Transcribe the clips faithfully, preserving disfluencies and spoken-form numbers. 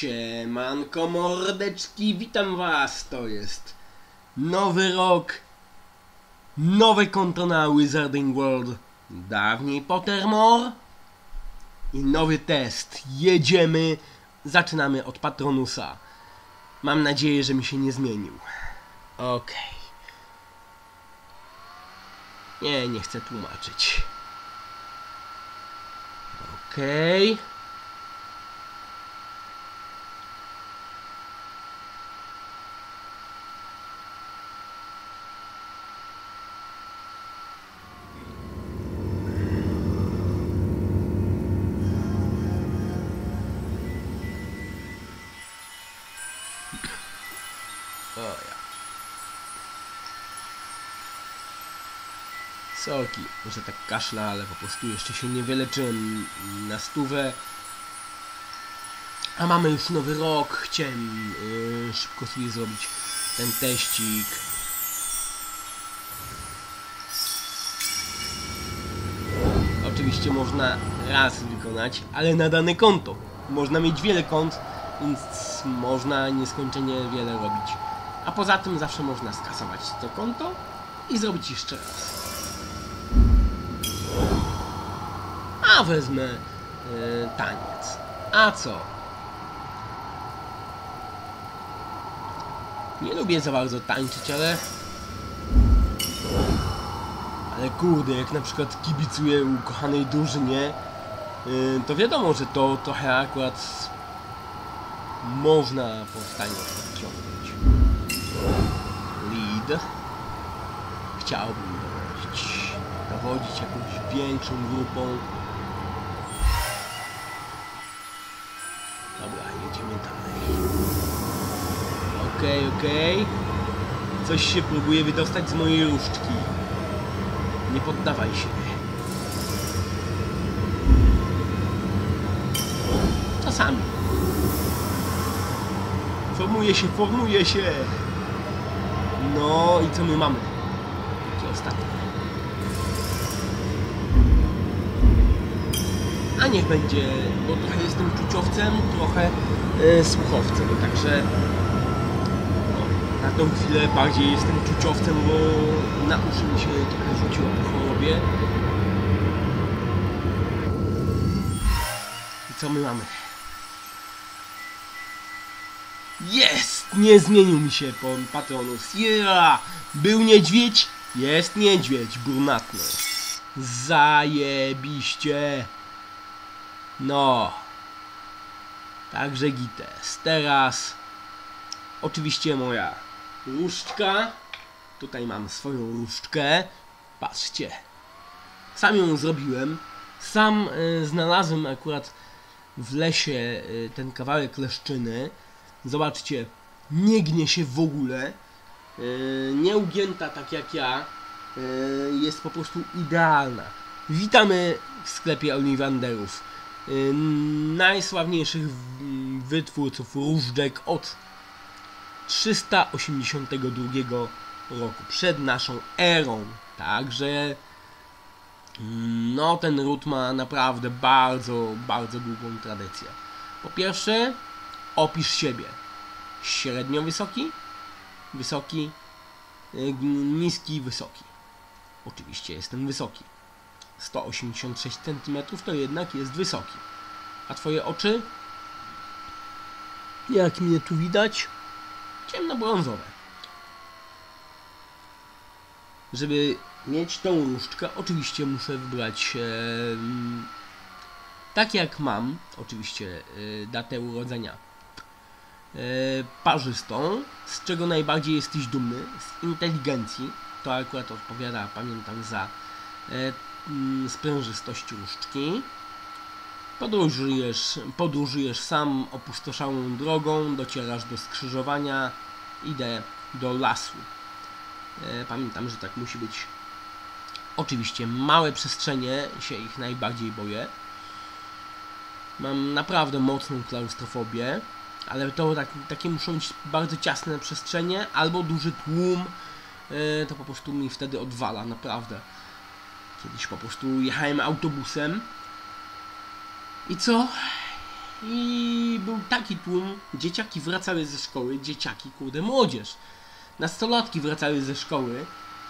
Siemanko mordeczki, witam was, to jest nowy rok, nowe konto na Wizarding World, dawniej Pottermore i nowy test. Jedziemy, zaczynamy od Patronusa. Mam nadzieję, że mi się nie zmienił. Okej. Okay. Nie, nie chcę tłumaczyć. Okej. Okay. O ja. Sorki, że tak kaszla, ale po prostu jeszcze się nie wyleczyłem na stówę. A mamy już nowy rok. Chciałem yy, szybko sobie zrobić ten teścik. Oczywiście można raz wykonać, ale na dane konto. Można mieć wiele kont, więc można nieskończenie wiele robić. A poza tym zawsze można skasować to konto i zrobić jeszcze raz. A wezmę yy, taniec. A co? Nie lubię za bardzo tańczyć, ale... Ale kurde, jak na przykład kibicuję ukochanej drużynie, yy, to wiadomo, że to trochę akurat można po tańcu podciągnąć. Lead. Chciałbym dowodzić. Dowodzić jakąś większą grupą. Dobra, jedziemy dalej. Okej, okay, okej. Okay. Coś się próbuje wydostać z mojej różdżki. Nie poddawaj się. Czasami. Formuje się, formuje się. No i co my mamy? Takie ostatnie. A niech będzie, bo trochę jestem czuciowcem, trochę e, słuchowcem, także no, na tą chwilę bardziej jestem czuciowcem, bo na uszy mi się trochę rzuciło po chorobie. I co my mamy? Jest! Nie zmienił mi się pan Patronus. Yeah! Był niedźwiedź? Jest niedźwiedź brunatny. Zajebiście. No. Także gites. Teraz oczywiście moja różdżka. Tutaj mam swoją różdżkę. Patrzcie. Sam ją zrobiłem. Sam y, znalazłem akurat w lesie y, ten kawałek leszczyny. Zobaczcie, nie gnie się w ogóle, yy, nieugięta tak jak ja, yy, jest po prostu idealna. Witamy w sklepie Ollivanderów, yy, najsławniejszych wytwórców różdżek od trzysta osiemdziesiątego drugiego roku, przed naszą erą. Także no ten ród ma naprawdę bardzo, bardzo długą tradycję. Po pierwsze, opisz siebie. Średnio wysoki, wysoki, niski, wysoki. Oczywiście jestem wysoki. sto osiemdziesiąt sześć centymetrów to jednak jest wysoki. A twoje oczy? Jak mnie tu widać? Ciemnobrązowe. Żeby mieć tą różdżkę, oczywiście muszę wybrać e, tak jak mam, oczywiście e, datę urodzenia. Parzystą, z czego najbardziej jesteś dumny, z inteligencji, to akurat odpowiada, pamiętam, za e, sprężystość różdżki. Podróżujesz, podróżujesz sam opustoszałą drogą, docierasz do skrzyżowania, idę do lasu. E, pamiętam, że tak musi być. Oczywiście małe przestrzenie, się ich najbardziej boję. Mam naprawdę mocną klaustrofobię. Ale to tak, takie muszą być bardzo ciasne przestrzenie, albo duży tłum, yy, to po prostu mi wtedy odwala, naprawdę. Kiedyś po prostu jechałem autobusem i co? i był taki tłum, dzieciaki wracały ze szkoły, dzieciaki, kurde, młodzież, nastolatki wracały ze szkoły.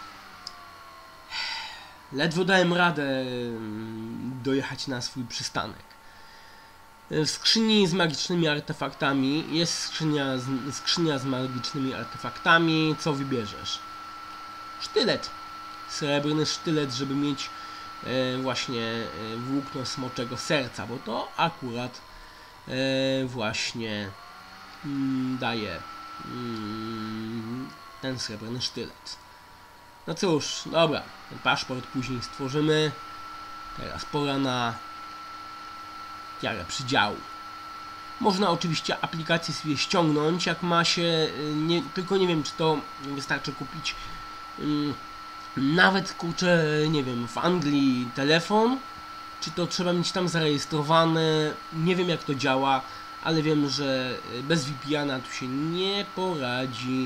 Ledwo dałem radę dojechać na swój przystanek. W skrzyni z magicznymi artefaktami jest skrzynia z, skrzynia z magicznymi artefaktami. Co wybierzesz? Sztylet. Srebrny sztylet, żeby mieć e, właśnie e, włókno smoczego serca, bo to akurat e, właśnie mm, daje mm, ten srebrny sztylet. No cóż, dobra, ten paszport później stworzymy. Teraz pora na tiarę przydziału. Można oczywiście aplikację sobie ściągnąć, jak ma się, nie, tylko nie wiem, czy to wystarczy kupić um, nawet, kurczę, nie wiem, w Anglii telefon, czy to trzeba mieć tam zarejestrowane, nie wiem jak to działa, ale wiem, że bez V P N a tu się nie poradzi.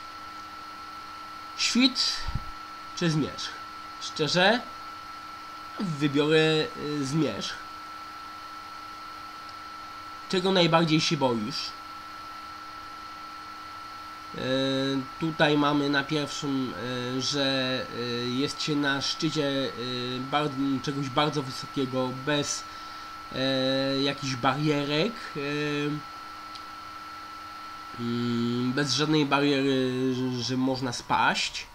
Świt czy zmierzch? Szczerze, wybiorę zmierzch. Czego najbardziej się boisz? E, tutaj mamy na pierwszym, e, że e, jest się na szczycie e, bardzo, czegoś bardzo wysokiego, bez e, jakichś barierek, e, mm, bez żadnej bariery, że, że można spaść.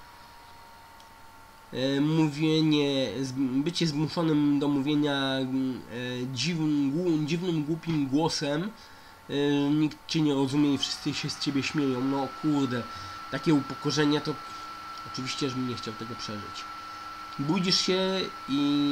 E, mówienie, bycie zmuszonym do mówienia e, dziwnym, dziwnym, głupim głosem, e, nikt cię nie rozumie i wszyscy się z ciebie śmieją. No kurde, takie upokorzenie to oczywiście, żebym nie chciał tego przeżyć. Budzisz się i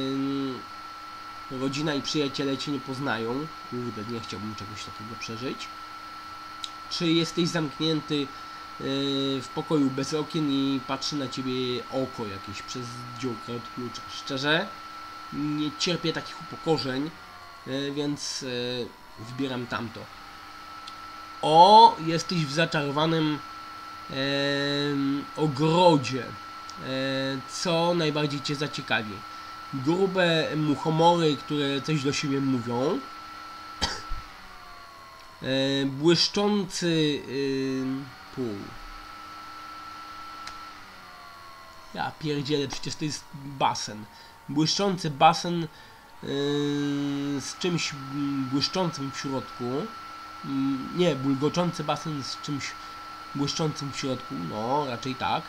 e, rodzina i przyjaciele cię nie poznają. Kurde, nie chciałbym czegoś takiego przeżyć. Czy jesteś zamknięty w pokoju bez okien i patrzy na ciebie oko jakieś przez dziurkę od klucza? Szczerze, nie cierpię takich upokorzeń, więc wybieram tamto. O, jesteś w zaczarowanym e, ogrodzie. E, co najbardziej cię zaciekawi? Grube muchomory, które coś do siebie mówią. E, błyszczący e, pół. Ja pierdzielę, przecież to jest basen. Błyszczący basen yy, z czymś błyszczącym w środku. Yy, nie, bulgoczący basen z czymś błyszczącym w środku. No, raczej tak.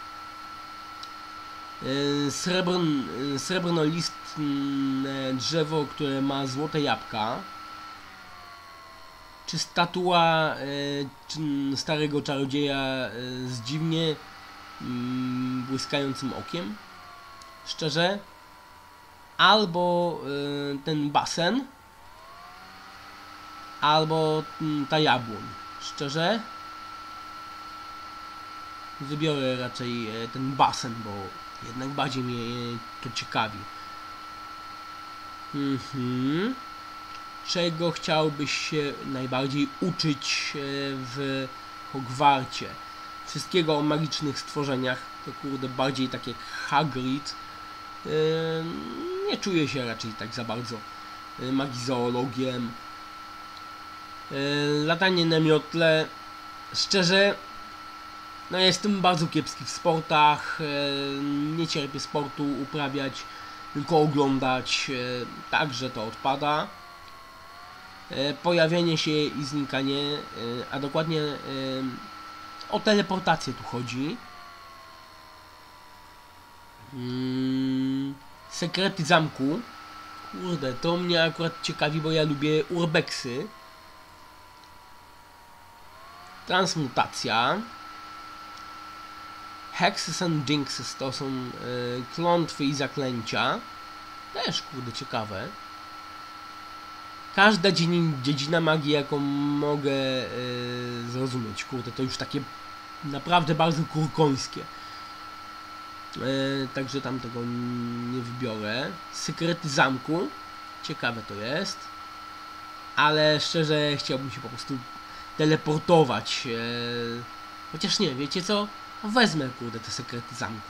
Yy, srebrn, yy, srebrnolistne drzewo, które ma złote jabłka. Czy statua y, czy starego czarodzieja y, z dziwnie y, błyskającym okiem? Szczerze? Albo y, ten basen, albo y, ta jabłoń. Szczerze? Wybiorę raczej y, ten basen, bo jednak bardziej mnie to ciekawi. Mhm. Czego chciałbyś się najbardziej uczyć w Hogwarcie? Wszystkiego o magicznych stworzeniach. To kurde bardziej tak jak Hagrid. Yy, nie czuję się raczej tak za bardzo magizoologiem. Yy, latanie na miotle. Szczerze, no jestem bardzo kiepski w sportach. Yy, nie cierpię sportu uprawiać, tylko oglądać. Yy, także to odpada. Pojawienie się i znikanie, a dokładnie o teleportację tu chodzi. Sekrety zamku. Kurde, to mnie akurat ciekawi, bo ja lubię urbexy. Transmutacja. Hexes and Jinxes to są klątwy i zaklęcia. Też kurde ciekawe. Każda dziedzina magii, jaką mogę yy, zrozumieć. Kurde, to już takie naprawdę bardzo kurkońskie. Yy, także tam tego nie wybiorę. Sekrety zamku. Ciekawe to jest. Ale szczerze chciałbym się po prostu teleportować. Yy, chociaż nie, wiecie co? Wezmę kurde te sekrety zamku.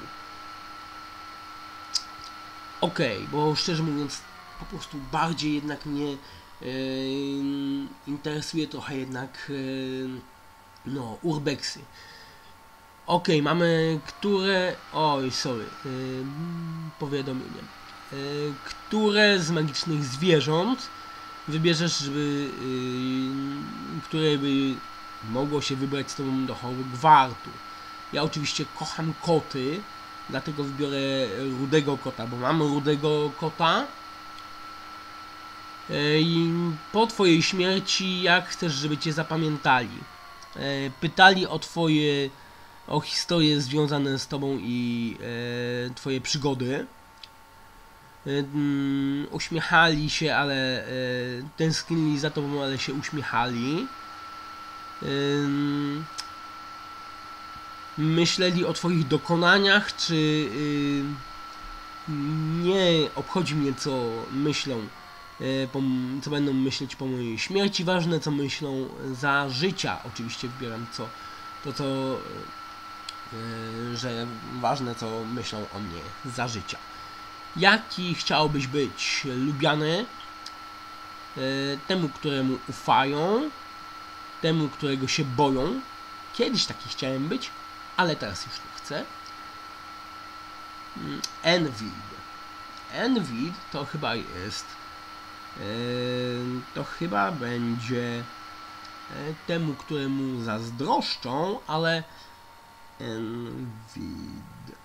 Okej, okay, bo szczerze mówiąc po prostu bardziej jednak mnie Yy, interesuje trochę jednak yy, no, urbexy. Ok, mamy które... Oj, sorry. Yy, powiadomienie. Yy, które z magicznych zwierząt wybierzesz, żeby... Yy, które by mogło się wybrać z tobą do Hogwartu. Ja oczywiście kocham koty, dlatego wybiorę rudego kota, bo mam rudego kota. I po twojej śmierci, jak chcesz, żeby cię zapamiętali? Pytali o twoje, o historie związane z tobą i e, twoje przygody. E, uśmiechali się, ale e, tęsknili za tobą, ale się uśmiechali. E, myśleli o twoich dokonaniach, czy e, nie obchodzi mnie, co myślą. Co będą myśleć po mojej śmierci, ważne co myślą za życia. Oczywiście wybieram co, to co, yy, że ważne co myślą o mnie za życia. Jaki chciałbyś być? Lubiany? Yy, temu, któremu ufają? Temu, którego się boją? Kiedyś taki chciałem być, ale teraz już nie chcę. Yy, envied. Envied to chyba jest to chyba będzie temu, któremu zazdroszczą, ale envied.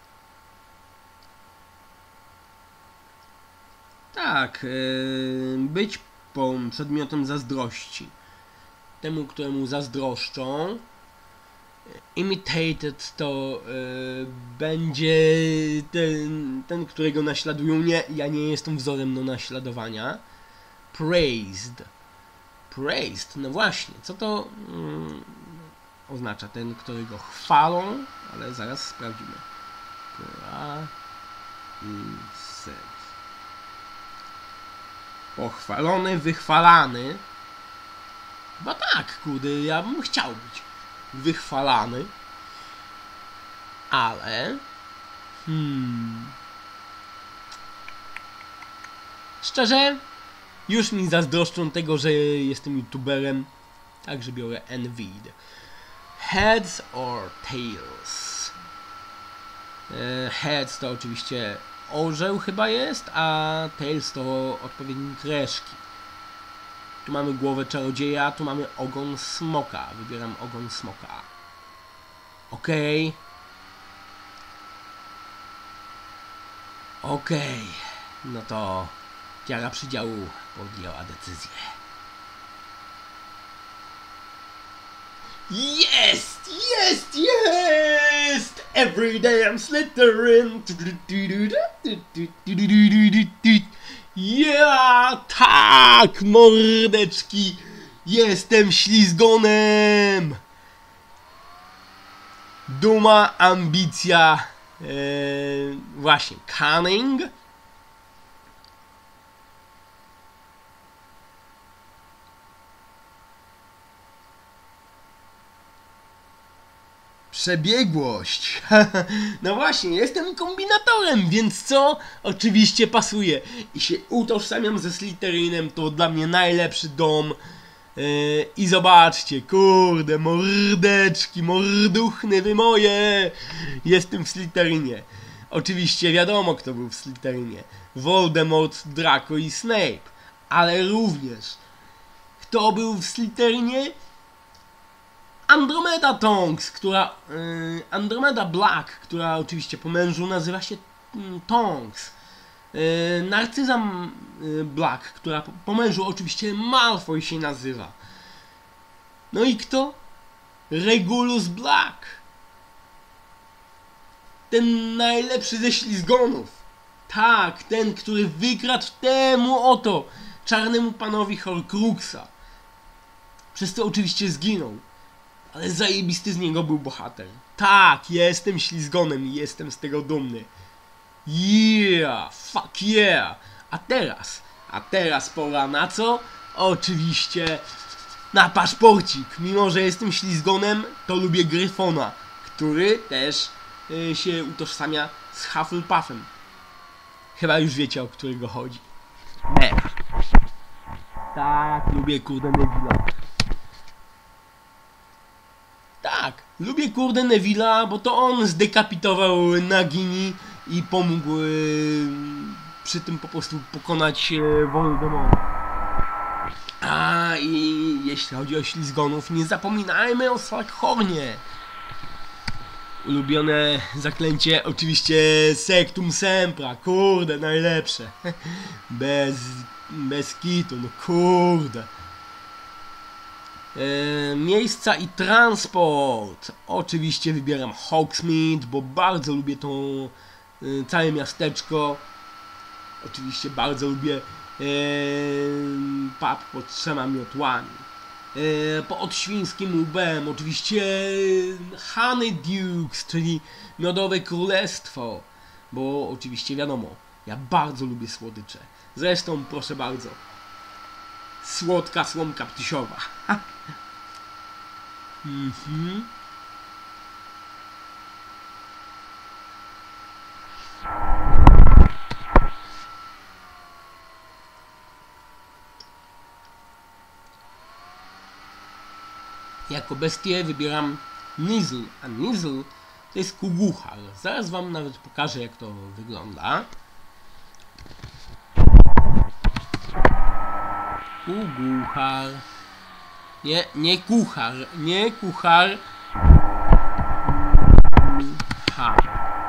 Tak, być przedmiotem zazdrości. Temu, któremu zazdroszczą. Imitated to y, będzie ten, ten, którego naśladują. Nie, ja nie jestem wzorem do naśladowania. Praised. Praised, no właśnie, co to mm, oznacza? Ten, którego chwalą, ale zaraz sprawdzimy. Praised. Pochwalony, wychwalany. Chyba tak, kurde, ja bym chciał być wychwalany, ale hmm, szczerze już mi zazdroszczą tego, że jestem youtuberem, także biorę envied. Heads or tails? e, Heads to oczywiście orzeł chyba jest, a tails to odpowiednik reszki. Tu mamy głowę czarodzieja, tu mamy ogon smoka. Wybieram ogon smoka. Okej. Okay. Okej. Okay. No to tiara przydziału podjęła decyzję. Jest! Jest! Jest! Every day I'm Slytherin. Ja, tak, mordeczki, jestem ślizgonem. Duma, ambicja, ee, właśnie, cunning. Przebiegłość. No właśnie, jestem kombinatorem, więc co? Oczywiście pasuje. I się utożsamiam ze Slytherinem, to dla mnie najlepszy dom. Yy, I zobaczcie, kurde, mordeczki, morduchny wy moje. Jestem w Slytherinie. Oczywiście wiadomo, kto był w Slytherinie. Voldemort, Draco i Snape. Ale również, kto był w Slytherinie? Andromeda Tonks, która... Yy, Andromeda Black, która oczywiście po mężu nazywa się yy, Tonks. Yy, Narcyza yy, Black, która po, po mężu oczywiście Malfoy się nazywa. No i kto? Regulus Black. Ten najlepszy ze ślizgonów. Tak, ten, który wykradł temu oto czarnemu panowi Horcruxa. Przez to oczywiście zginął. Ale zajebisty z niego był bohater. Tak, jestem ślizgonem i jestem z tego dumny. Yeah, fuck yeah. A teraz, a teraz pora na co? Oczywiście na paszporcik. Mimo że jestem ślizgonem, to lubię Gryfona, który też y, się utożsamia z Hufflepuffem. Chyba już wiecie, o którego chodzi. Nie. Tak, lubię kurde Neville'a. Tak, lubię kurde Neville'a, bo to on zdekapitował Nagini i pomógł yy, przy tym po prostu pokonać yy, Voldemorta. A i jeśli chodzi o ślizgonów, nie zapominajmy o Slughornie. Ulubione zaklęcie oczywiście Sectum Sempra, kurde, najlepsze. Bez, bez kitu, no kurde. E, miejsca i transport. Oczywiście wybieram Hogsmeade, bo bardzo lubię to e, całe miasteczko. Oczywiście bardzo lubię e, pub pod trzema miotłami. E, pod świńskim łbem oczywiście Honeydukes, czyli Miodowe Królestwo, bo oczywiście wiadomo, ja bardzo lubię słodycze. Zresztą proszę bardzo, słodka słomka ptysiowa. mhm. Jako bestię wybieram Nizzle, a Nizzle to jest kuguchar. Zaraz wam nawet pokażę, jak to wygląda. Kuguchar. Nie, nie kuchar, nie kuchar. Ha.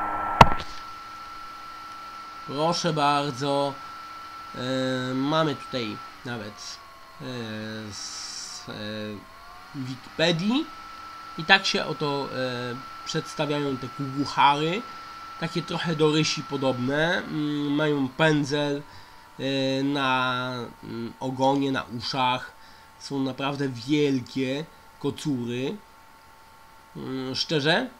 Proszę bardzo. E, mamy tutaj nawet e, z e, Wikipedii i tak się oto e, przedstawiają te kuguchary, takie trochę do rysi podobne, mm, mają pędzel e, na mm, ogonie, na uszach, są naprawdę wielkie kocury. Mm, szczerze,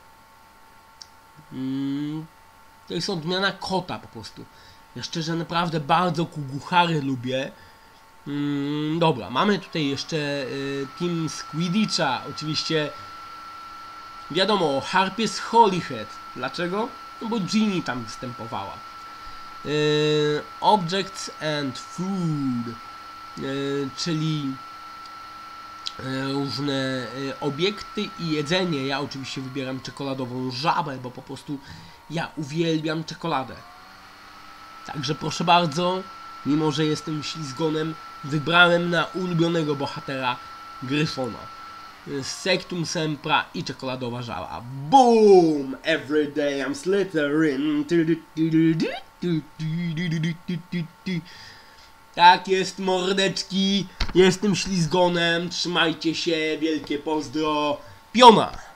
mm, to jest odmiana kota po prostu. Ja szczerze naprawdę bardzo kuguchary lubię. Mm, dobra, mamy tutaj jeszcze y, Team Quidditcha, oczywiście wiadomo, Harpie z Holyhead. Dlaczego? No bo Ginny tam występowała. Y, Objects and Food, y, czyli y, różne y, obiekty i jedzenie. Ja oczywiście wybieram czekoladową żabę, bo po prostu ja uwielbiam czekoladę. Także proszę bardzo, mimo że jestem ślizgonem, wybrałem na ulubionego bohatera Gryfona. Sectum Sempra i czekoladowa żaba. Boom! Every day I'm Slytherin. Tak jest, mordeczki. Jestem ślizgonem. Trzymajcie się. Wielkie pozdro. Piona!